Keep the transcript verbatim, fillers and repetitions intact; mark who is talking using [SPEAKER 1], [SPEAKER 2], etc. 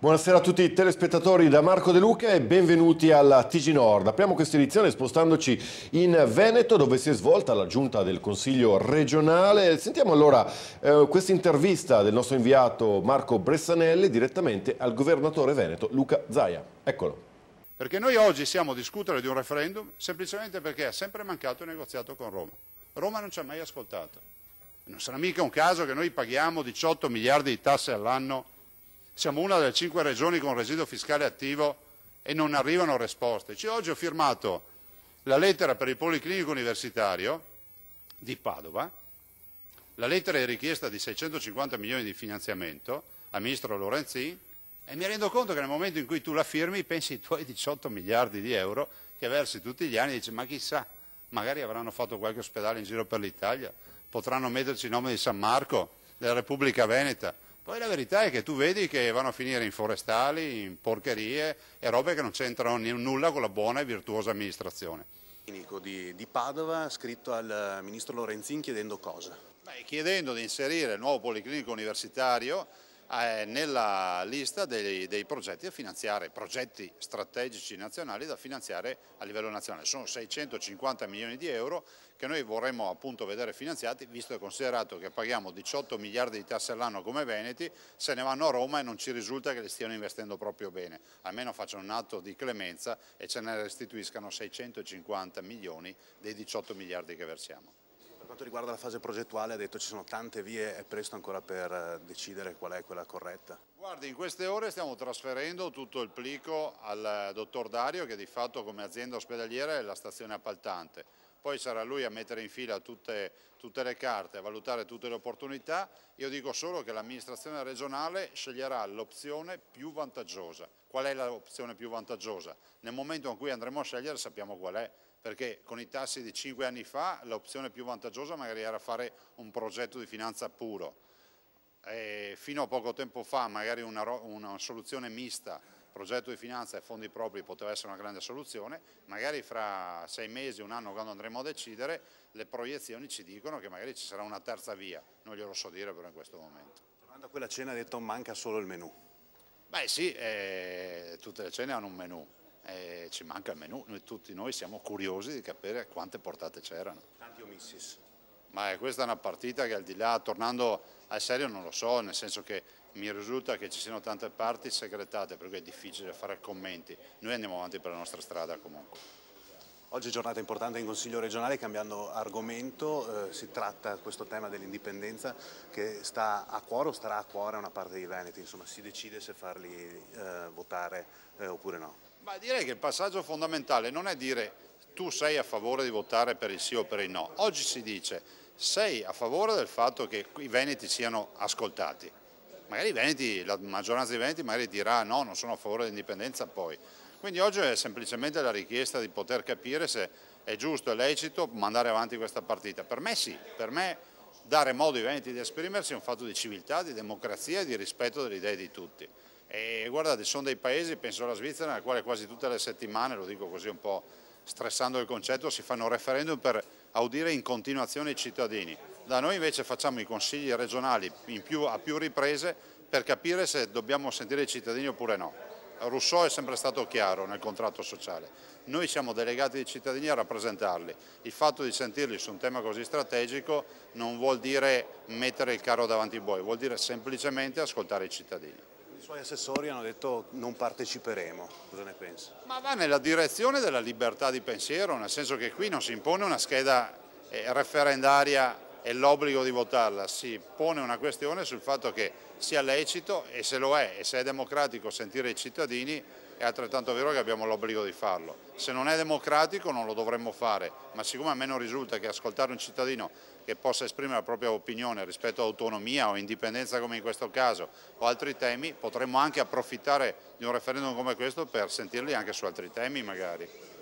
[SPEAKER 1] Buonasera a tutti i telespettatori da Marco De Luca e benvenuti alla T G Nord. Apriamo questa edizione spostandoci in Veneto, dove si è svolta la giunta del Consiglio regionale. Sentiamo allora eh, questa intervista del nostro inviato Marco Bressanelli direttamente al governatore veneto Luca Zaia. Eccolo.
[SPEAKER 2] Perché noi oggi siamo a discutere di un referendum semplicemente perché è sempre mancato il negoziato con Roma. Roma non ci ha mai ascoltato. Non sarà mica un caso che noi paghiamo diciotto miliardi di tasse all'anno, siamo una delle cinque regioni con residuo fiscale attivo e non arrivano risposte. Cioè, oggi ho firmato la lettera per il Policlinico Universitario di Padova, la lettera di richiesta di seicentocinquanta milioni di finanziamento al ministro Lorenzin, e mi rendo conto che nel momento in cui tu la firmi pensi ai tuoi diciotto miliardi di euro che versi tutti gli anni e dici ma chissà, magari avranno fatto qualche ospedale in giro per l'Italia, potranno metterci il nome di San Marco, della Repubblica Veneta. Poi la verità è che tu vedi che vanno a finire in forestali, in porcherie e robe che non c'entrano nulla con la buona e virtuosa amministrazione.
[SPEAKER 3] Di, di Padova ha scritto al ministro Lorenzin chiedendo cosa?
[SPEAKER 2] Beh, chiedendo di inserire il nuovo Policlinico Universitario eh, nella lista dei, dei progetti da finanziare, progetti strategici nazionali da finanziare a livello nazionale. Sono seicentocinquanta milioni di euro che noi vorremmo appunto vedere finanziati, visto e considerato che paghiamo diciotto miliardi di tasse all'anno come veneti, se ne vanno a Roma e non ci risulta che li stiano investendo proprio bene. Almeno facciano un atto di clemenza e ce ne restituiscano seicentocinquanta milioni dei diciotto miliardi che versiamo.
[SPEAKER 3] Per quanto riguarda la fase progettuale ha detto ci sono tante vie, è presto ancora per decidere qual è quella corretta.
[SPEAKER 2] Guardi, in queste ore stiamo trasferendo tutto il plico al dottor Dario, che di fatto come azienda ospedaliera è la stazione appaltante. Poi sarà lui a mettere in fila tutte, tutte le carte, a valutare tutte le opportunità. Io dico solo che l'amministrazione regionale sceglierà l'opzione più vantaggiosa. Qual è l'opzione più vantaggiosa? Nel momento in cui andremo a scegliere sappiamo qual è, perché con i tassi di cinque anni fa l'opzione più vantaggiosa magari era fare un progetto di finanza puro. E fino a poco tempo fa magari una, una soluzione mista, progetto di finanza e fondi propri, poteva essere una grande soluzione. Magari fra sei mesi, un anno, quando andremo a decidere, le proiezioni ci dicono che magari ci sarà una terza via, non glielo so dire però in questo momento.
[SPEAKER 3] Tornando a quella cena ha detto manca solo il menù.
[SPEAKER 2] Beh sì, eh, tutte le cene hanno un menù, eh, ci manca il menù, noi, tutti noi siamo curiosi di capire quante portate c'erano.
[SPEAKER 3] Tanti omissis.
[SPEAKER 2] Ma è questa una partita che al di là, tornando al serio, non lo so, nel senso che mi risulta che ci siano tante parti segretate, per cui è difficile fare commenti. Noi andiamo avanti per la nostra strada comunque.
[SPEAKER 3] Oggi è giornata importante in Consiglio regionale, cambiando argomento, eh, si tratta questo tema dell'indipendenza che sta a cuore o starà a cuore a una parte dei veneti, insomma si decide se farli eh, votare eh, oppure no.
[SPEAKER 2] Ma direi che il passaggio fondamentale non è dire tu sei a favore di votare per il sì o per il no. Oggi si dice sei a favore del fatto che i veneti siano ascoltati. Magari i veneti, la maggioranza dei veneti magari dirà no, non sono a favore dell'indipendenza poi. Quindi oggi è semplicemente la richiesta di poter capire se è giusto e lecito mandare avanti questa partita. Per me sì, per me dare modo ai veneti di esprimersi è un fatto di civiltà, di democrazia e di rispetto delle idee di tutti. E guardate, sono dei paesi, penso alla Svizzera, nel quale quasi tutte le settimane, lo dico così un po' stressando il concetto, si fanno referendum per audire in continuazione i cittadini. Da noi invece facciamo i consigli regionali in più, a più riprese per capire se dobbiamo sentire i cittadini oppure no. Rousseau è sempre stato chiaro nel contratto sociale. Noi siamo delegati dei cittadini a rappresentarli. Il fatto di sentirli su un tema così strategico non vuol dire mettere il carro davanti ai buoi, vuol dire semplicemente ascoltare i cittadini.
[SPEAKER 3] I suoi assessori hanno detto non parteciperemo, cosa ne pensa?
[SPEAKER 2] Ma va nella direzione della libertà di pensiero, nel senso che qui non si impone una scheda eh, referendaria e l'obbligo di votarla, si pone una questione sul fatto che sia lecito, e se lo è, e se è democratico sentire i cittadini, è altrettanto vero che abbiamo l'obbligo di farlo. Se non è democratico non lo dovremmo fare, ma siccome a me non risulta che ascoltare un cittadino che possa esprimere la propria opinione rispetto a autonomia o indipendenza come in questo caso o altri temi, potremmo anche approfittare di un referendum come questo per sentirli anche su altri temi magari.